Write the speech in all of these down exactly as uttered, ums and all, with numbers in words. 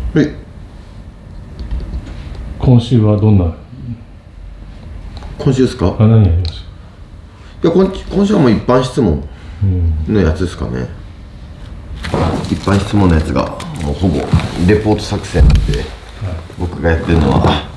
はい。 今週はどんな。 今週ですか。 あ、何やりました。 いや、今今週はもう一般質問のやつですかね。うん、一般質問のやつがもうほぼレポート作戦なんで、はい、僕がやってるのは。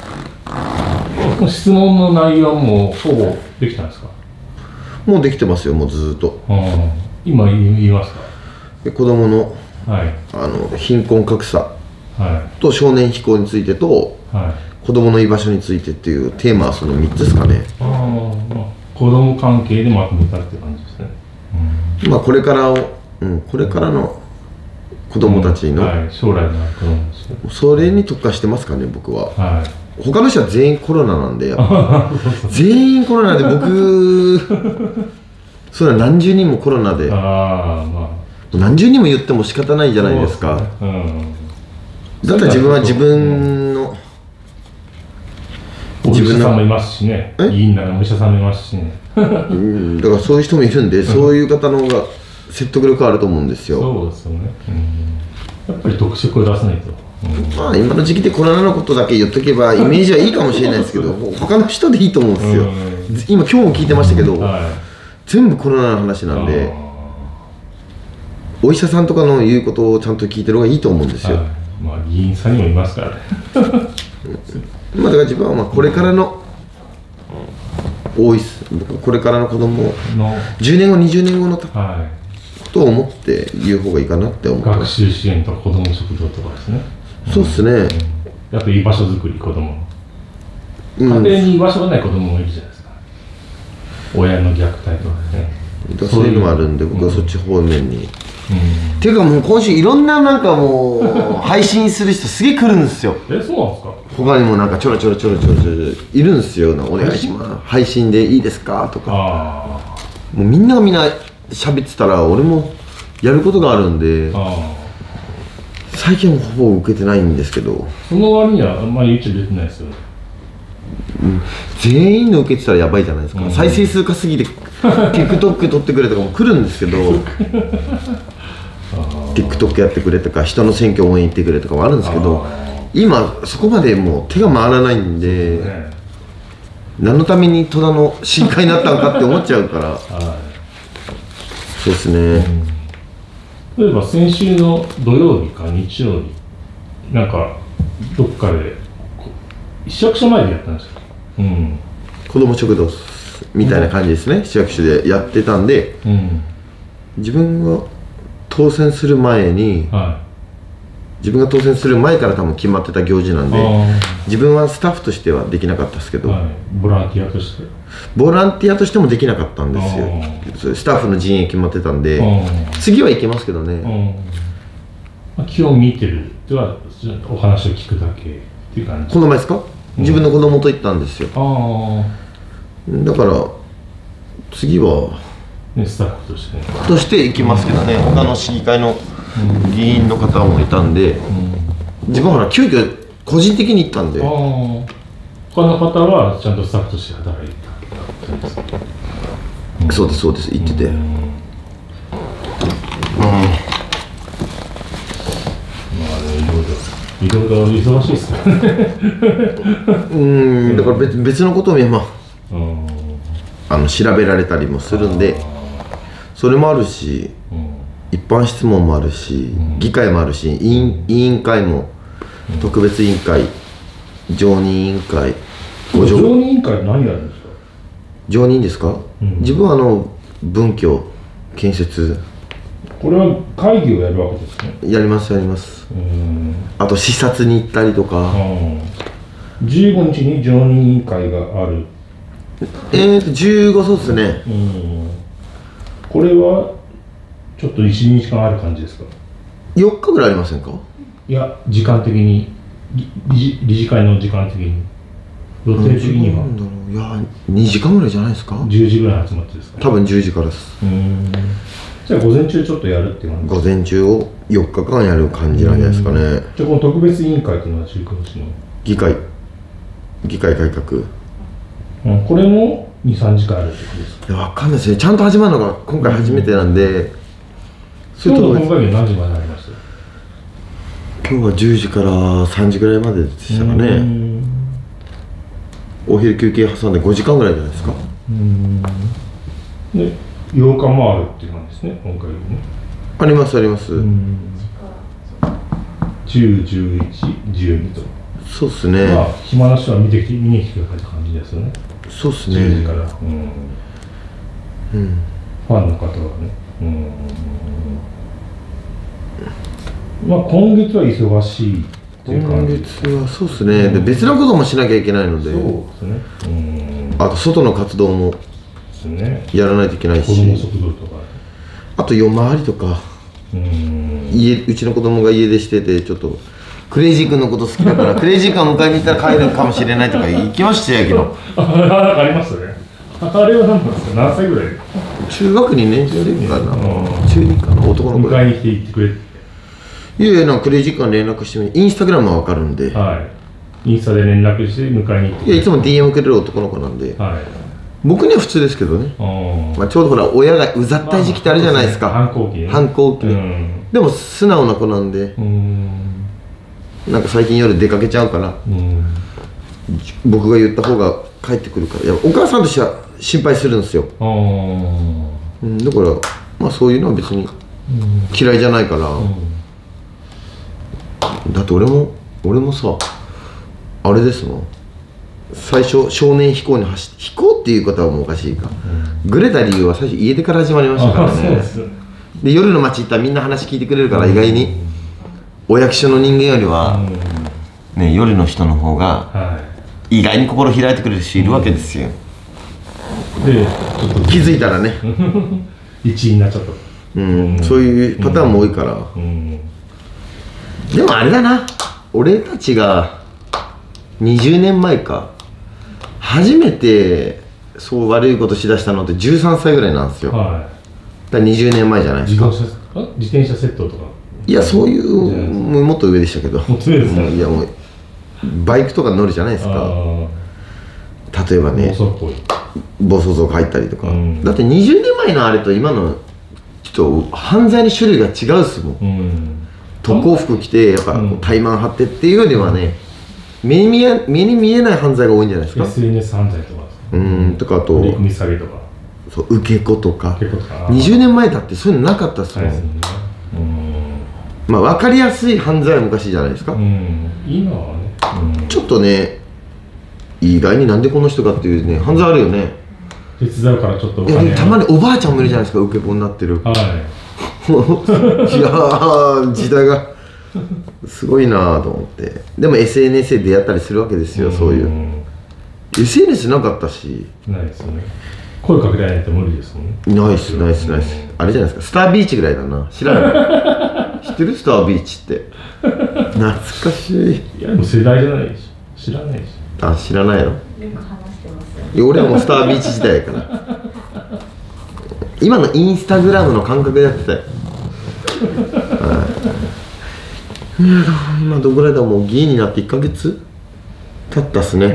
質問の内容はもうほぼできたんですか。 もうできてますよ、もうずっと。 今言いますか。 子供の、 はい、 あの貧困格差と少年非行についてと、はい、子供の居場所についてっていうテーマはそのみっつですかね。 あ、まあ、子供関係でまとめたって感じですね。 うん、まあこれからを、うん、これからの子供たちの、 うん、はい、将来の子供ですね。 それに特化してますかね、僕は。はい、他の人は全員コロナなんで、やっぱ全員コロナで、僕それは何十人もコロナで、あ、まあ、何十人も言っても仕方ないじゃないですか。ですね、うん、だったら自分は自分の、 うん、自分のお医者さんもいますしね、いいんだらお医者さんもいますしねうん、 だからそういう人もいるんで、そういう方の方が説得力あると思うんですよ。 そうですよね、うん、やっぱり特色を出さないと。 うん、まあ今の時期でコロナのことだけ言っとけばイメージはいいかもしれないですけど他の人でいいと思うんですよ。今今日も聞いてましたけど、はい、全部コロナの話なんで、お医者さんとかの言うことをちゃんと聞いてる方がいいと思うんですよ。はい、 まあ議員さんにもいますからねまあだから自分はまあこれからの多いっす。これからの子供をじゅうねんごにじゅうねんごのた、はい、ことを思って言う方がいいかなって思って。 学習支援とか子ども食堂とかですね。 そうですね、うん、 やっぱり居場所づくり、子どもの、家庭に居場所がない子どももいるじゃないですか、親の虐待とかね。 そういうのもあるんで、僕はそっち方面に、うん、っていうかもう今週いろんななんかもう配信する人すげえ来るんですよ。 え、そうなんですか。 他にもなんかちょろちょろちょろちょろちょろいるんですよ。お願いします、配信でいいですかとか。あ、もうみんながみんな喋ってたら俺もやることがあるんで、あ、最近はほぼ受けてないんですけど。 その割にはあんまり YouTube 出てないですよね。 うん、全員の受けてたらやばいじゃないですか、うん、再生数稼ぎで TikTok 撮ってくれとかも来るんですけどTikTok やってくれとか人の選挙応援行ってくれとかもあるんですけど、今そこまでもう手が回らないんで、ね、何のために戸田の深海になったのかって思っちゃうから、そうですね、 うん、例えば先週の土曜日か日曜日なんかどっかで市役所前でやったんですよ、うん、 子ども食堂みたいな感じですね、うん、市役所でやってたんで、うん、自分が当選する前に、はい、自分が当選する前から多分決まってた行事なんで、自分はスタッフとしてはできなかったですけど、はい、 ボランティアとしてボランティアとしてもできなかったんですよ。スタッフの陣営決まってたんで、次は行けますけどね。 基本見てるではお話を聞くだけっていう感じ。 この前ですか、うん、自分の子供と行ったんですよ。あ、だから次は、 ね、スタッフとして、ね、 として行きますけどね、うん、他の市議会の議員の方もいたんで、うん、自分は急遽個人的に行ったんで。あ、 他の方はちゃんとスタッフとして働いたんですか。 うん、そうですそうです、行ってて、うん、うん、 いろいろ忙しいですからねうん、だから 別, 別のことを、まあ、うん、あの調べられたりもするんで、それもあるし、うん、一般質問もあるし、うん、議会もあるし、委員、委員会も、うん、特別委員会、常任委員会、 常任委員会何やるんですか。 常任ですか、うん、自分はあの文教建設、 これは会議をやるわけですね。 やりますやります。あと視察に行ったりとか。 じゅうごにちに常任委員会がある。 えーとじゅうご、そうですね。うん、 これはちょっといちにちかんある感じですか。 よっかぐらいありませんか。 いや時間的に理, 理事会の時間的に予定的には、 いやにじかんぐらいじゃないですか。 じゅうじぐらい集まってですか。 多分じゅうじからです。うん、 じゃあ午前中ちょっとやるっていう感じ。 午前中をよっかかんやる感じなんじゃないですかね。 じゃあこの特別委員会というのはじゅうごにちの議会議会改革、 うん、これもにさんじかんあるってことですか。 いや分かんないですね、ちゃんと始まるのが今回初めてなんで、うん、 今日の本会議は何時まであります。 日はじゅうじからさんじぐらいまででしたかね。お昼休憩挟んでごじかんぐらいじゃないですか。 うん。でようかんもあるっていう感じですね、今回ね。 ありますあります。 じゅう、じゅういち、じゅうにと。 そうっすね。 まあ暇な人は見てきて見に来てくださいって感じですよね。 そうっすね。 じゅうじから。うん。うん。ファンの方はね。うん。まあ今月は忙しいっていう感じ。 今月はそうっすね。で別のこともしなきゃいけないので。 そうですね。うん。 あと外の活動もやらないといけないし。 子供食堂とか。 あと夜回りとか。うん。家うちの子供が家出しててちょっと。クレイジー君のこと好きだからクレイジー君を迎えに行ったら帰るかもしれないとか行きましたよけど。 あ、ありますね。あれは何なんですか。何歳ぐらい？ 中学にねん生かな。中にかな、男の子。 迎えに来て行ってくれって。 いやいや、なんかクレイジー君連絡してみて、インスタグラムはわかるんで。 はい。インスタで連絡して迎えに行って。 いや、いつも ディーエム くれる男の子なんで。はい。僕には普通ですけどね。まあちょうどほら親がうざったい時期ってあるじゃないですか。 反抗期。 反抗期。でも素直な子なんで。うん。なんか最近夜出かけちゃうから、うん、僕が言った方が帰ってくるから、いやお母さんとしては心配するんですよ。うん、だからまあそういうのは別に嫌いじゃないから、うん、だって俺も俺もさあれですもん。最初少年飛行に走って飛行っていうことはもうおかしいか、うん、ぐれた理由は最初家出から始まりましたからね。で夜の街行ったらみんな話聞いてくれるから意外に。お役所の人間よりは、ね、夜の人の方が意外に心開いてくれる人いるわけですよ。で気づいたらね一位になっちゃった、 うん、そういうパターンも多いから、うんうん、でもあれだな、俺たちがにじゅうねんまえか初めてそう悪いことしだしたのってじゅうさんさいぐらいなんですよ、はい、だからにじゅうねんまえじゃないですか。 自転車窃盗とか。 いやそういうもっと上でしたけど、もっと上ですか。いやもうバイクとか乗るじゃないですか。例えばね暴走族入ったりとか、うん、だってにじゅうねんまえのあれと今のちょっと犯罪の種類が違うっすもん、うん、特攻服着てやっぱ怠慢張ってっていうよりはね、うん、目に見え、目に見えない犯罪が多いんじゃないですか。 エスエヌエス 犯罪とか、 うんとか、あと振り込み詐欺とか、 そう受け子とかにじゅうねんまえだってそういうのなかったっすもん、まあ分かりやすい犯罪は昔じゃないですか、うん、 今はね、 うん、ちょっとね意外になんでこの人かっていうね犯罪あるよね。 手伝うからちょっとお金、いやたまにおばあちゃんもいるじゃないですか、受け子になってる。はいいやー時代がすごいなと思って。でも エスエヌエス で出会ったりするわけですよ、うん、そういう エスエヌエス なかったし。 ないですよね。声かけられないと無理ですもんね。 ナイスナイスナイス、うん、あれじゃないですか、スタービーチぐらいだな。知らない知ってるスタービーチって懐かしい。 いやでも世代じゃないし知らないし。 あ、知らないの。よく話してますよ。いや俺はもうスタービーチ時代やから今のインスタグラムの感覚でやってたよいや今どこらいだ、もう議員になっていっかげつ経ったっすね。うん、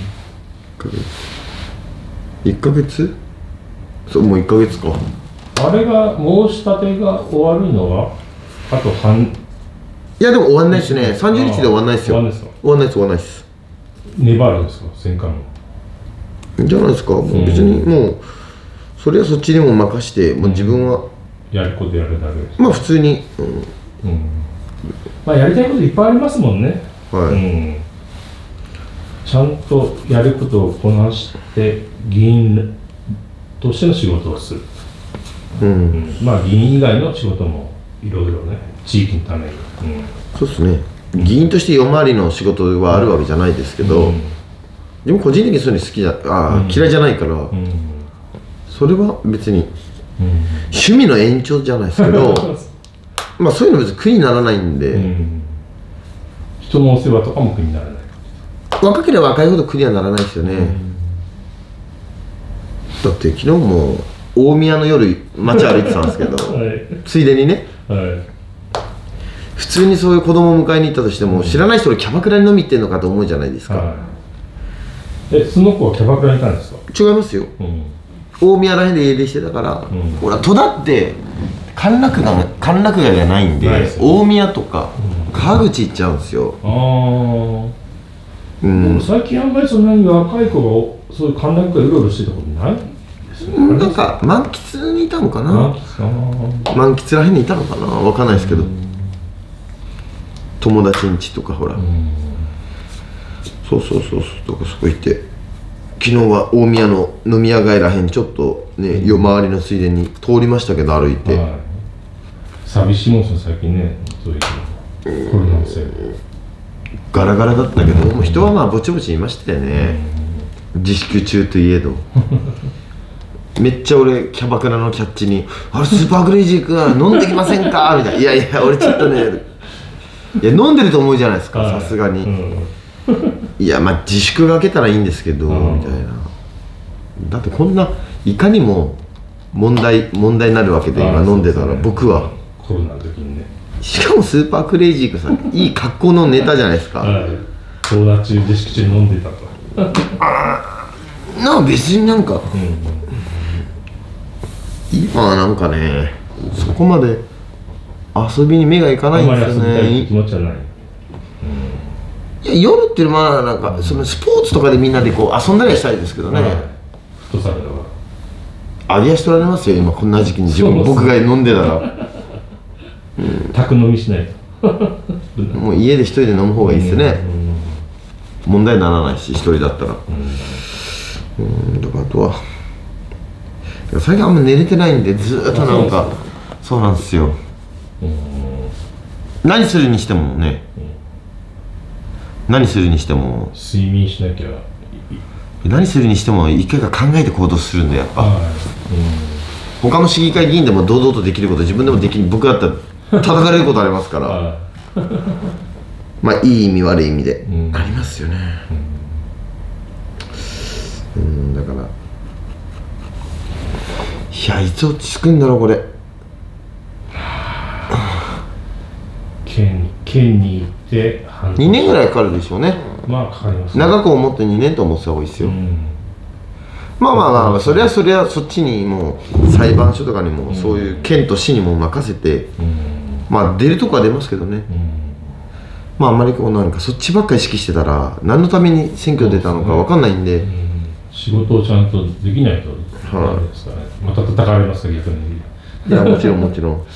いっかげつ、そうもういっかげつか。 あれが申し立てが終わるのはあと半。いやでも終わんないっすね。さんじゅうにちで終わんないっすよ。終わんないっすか。終わんないっす終わんないっす。 粘るんですか、戦艦もじゃないですか。もう別にもうそれはそっちにも任して、もう自分はやることやるだけです。 まあ普通に、うんうん、 まあやりたいこといっぱいありますもんね。はい、うん、ちゃんとやることをこなして議員としての仕事をする、うんうん、まあ議員以外の仕事もいろいろね、地域のために、うん、 そうですね。議員として夜回りの仕事はあるわけじゃないですけど、うん、でも個人的にそういうの好きじゃあ、うん、嫌いじゃないから、うん、それは別に、うん、趣味の延長じゃないですけどまあそういうの別に苦にならないんで、うん、 人のお世話とかも苦にならない。 若ければ若いほど苦にはならないですよね、うん、だって昨日も大宮の夜街歩いてたんですけど、はい、ついでにね、はい、普通にそういう子供を迎えに行ったとしても、うん、知らない人がキャバクラに飲み行ってんのかと思うじゃないですか、はい、 えその子はキャバクラにいたんですか。 違いますよ、うん、大宮らへんで家出してたから、うん、ほら戸田って歓楽街、歓楽街がないんで、大宮とか、うん、 川口行っちゃうんですよ。ああ、 うん、最近あんまりそんなに若い子がそういう歓楽街うろうろしてたことないですね。 なんか満喫にいたのかな、満喫満喫らへんにいたのかな、わかんないですけど、友達ん家とかほら、そうそうそうそうとかそこ行って、昨日は大宮の飲み屋街らへんちょっとね、夜回りのついでに通りましたけど、歩いて、はい、 寂しいもんですね最近ね、そういうコロナのせいでガラガラだったけど、もう人はまあぼちぼちいましたよね、自粛中といえどめっちゃ俺キャバクラのキャッチに「あれスーパークレイジー君飲んできませんか?」みたいな「いやいや俺ちょっとねいや飲んでると思うじゃないですか、さすがに、うん、いやまあ自粛が明けたらいいんですけど、みたいな。だってこんないかにも問題問題になるわけで今飲んでたら、僕はコロナの時にね、 しかもスーパークレイジー君さんいい格好のネタじゃないですか、はい、 コロナ中自粛中に飲んでたとああなあ別になんか、うん、今はなんかねそこまで遊びに目がいかないんですよね。あんまり遊びたい気持ちはない、うん、いや夜ってまあなんかそのスポーツとかでみんなでこう遊んだりはしたいですけどね、はい、 フットサルとかありやしとられますよ今こんな時期に自分僕が飲んでたら宅飲みしないともう家で一人で飲む方がいいですね、うん、問題にならないし一人だったら、うん、うんだからあとは最近あんま寝れてないんでずーっとなんかそうなんですよ、うん、何するにしてもね、うん、何するにしても睡眠しなきゃ何するにしても一回か考えて行動するんでやっぱ、はいうん、他の市議会議員でも堂々とできること自分でもできる、僕だったら叩かれることありますから、はい、まあいい意味悪い意味で、うん、ありますよね、うん、うんだからいやいつ落ち着くんだろうこれ県に県に行ってにねんぐらいかかるでしょうね。 まあかかりますね。 長く思ってにねんと思ってた方がいいですよ、うん、まあまあまあそれはそれはそっちにもう裁判所とかにもそういう県と市にも任せて、うん、まあ出るとこは出ますけどね、うん、まああんまりこうなんかそっちばっかり意識してたら何のために選挙出たのか分かんないんで、うん、 仕事をちゃんとできないとダメですからね、また叩かれますか逆に。 いやもちろんもちろん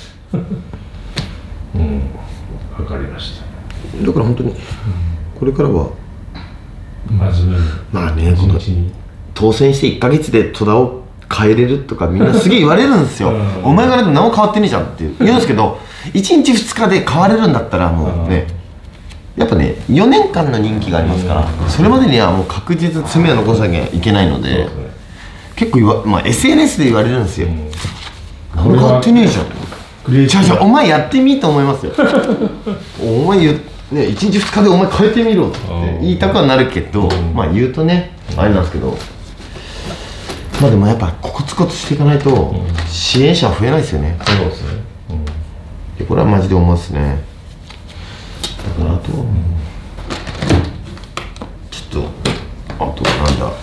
うん分かりました。 だから本当にこれからは真面目にまあねこの当選していっかげつで戸田を変えれるとかみんなすげえ言われるんですよお前がでも何も変わってねえじゃんって言うんですけどいちにちふつかで変われるんだったらもうねやっぱねよねんかんの任期がありますからそれまでにはもう確実爪を残さなきゃいけないので結構言わ、まあ、エスエヌエス で言われるんですよ何も変わってねえじゃんじゃあじゃあお前やってみと思いますよお前言ねいちにちふつかでお前変えてみろって言いたくはなるけどまあ言うとねあれなんですけどまあでもやっぱコツコツしていかないと支援者は増えないですよね。 そうですね、 うん、これはマジで思いますね。だからあと、うん、ちょっとあとなんだ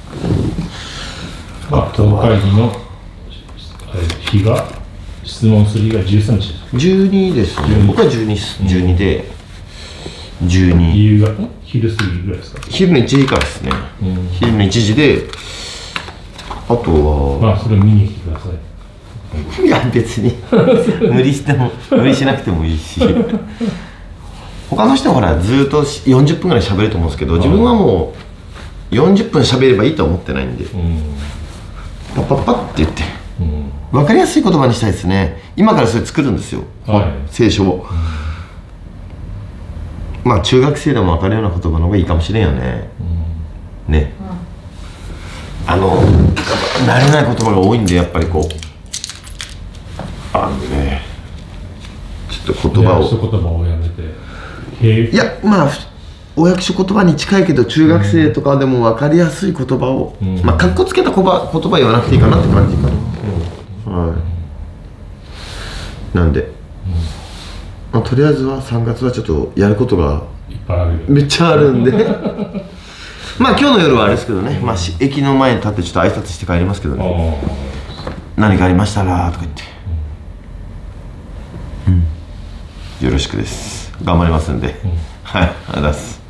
あとは会議の日が質問する日がじゅうさんにちですか。 じゅうにですね。僕はじゅうに、じゅうにでじゅうに。 夕方昼過ぎぐらいですか。 昼のいちじからですね、うん、昼のいちじであとはまあそれを見に来てください。 いや別に無理しても無理しなくてもいいし他の人はほらずっとよんじゅっぷんぐらい喋ると思うんですけど自分はもうよんじゅっぷん喋ればいいとは思ってないんで、うん、パッパッパッって言って、うん、分かりやすい言葉にしたいですね。今からそれ作るんですよ、はい、聖書を、うん、まあ中学生でも分かるような言葉の方がいいかもしれんよね、うん、ね、うん、あの慣れない言葉が多いんでやっぱりこうあのねちょっと言葉を言葉をやめていやまあお役所言葉に近いけど中学生とかでも分かりやすい言葉を、うん、まあかっこつけた言葉、言葉言わなくていいかなって感じかな、うんはい、なんで、うんまあ、とりあえずはさんがつはちょっとやることがいっぱいあるめっちゃあるんでまあ今日の夜はあれですけどね、まあ、駅の前に立ってちょっと挨拶して帰りますけどね何かありましたらとか言って、うん、よろしくです。 頑張りますんで、うん、はい、ありがとうございます。